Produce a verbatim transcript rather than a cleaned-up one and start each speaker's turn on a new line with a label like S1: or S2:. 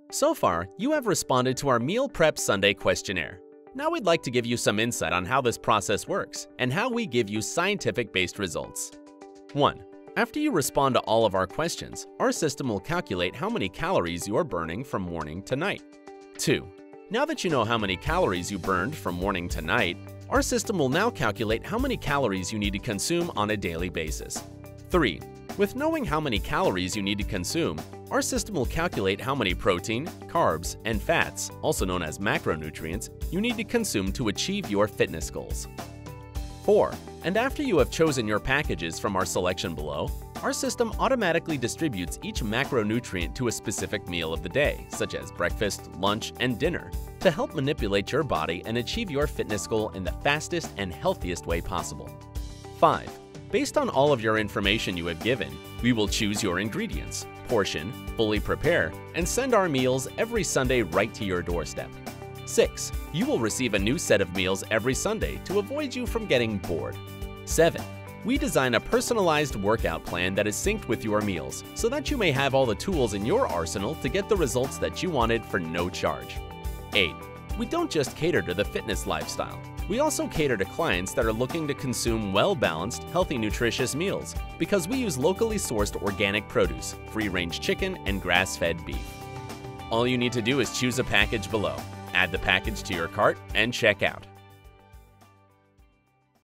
S1: So far, you have responded to our Meal Prep Sunday questionnaire. Now we'd like to give you some insight on how this process works and how we give you scientific-based results. one. After you respond to all of our questions, our system will calculate how many calories you are burning from morning to night. two. Now that you know how many calories you burned from morning to night, our system will now calculate how many calories you need to consume on a daily basis. three. With knowing how many calories you need to consume, our system will calculate how many protein, carbs, and fats, also known as macronutrients, you need to consume to achieve your fitness goals. four. And after you have chosen your packages from our selection below, our system automatically distributes each macronutrient to a specific meal of the day, such as breakfast, lunch, and dinner, to help manipulate your body and achieve your fitness goal in the fastest and healthiest way possible. five. Based on all of your information you have given, we will choose your ingredients, portion, fully prepare, and send our meals every Sunday right to your doorstep. six. You will receive a new set of meals every Sunday to avoid you from getting bored. seven. We design a personalized workout plan that is synced with your meals so that you may have all the tools in your arsenal to get the results that you wanted for no charge. eight. We don't just cater to the fitness lifestyle. We also cater to clients that are looking to consume well-balanced, healthy, nutritious meals because we use locally sourced organic produce, free-range chicken, and grass-fed beef. All you need to do is choose a package below, add the package to your cart, and check out.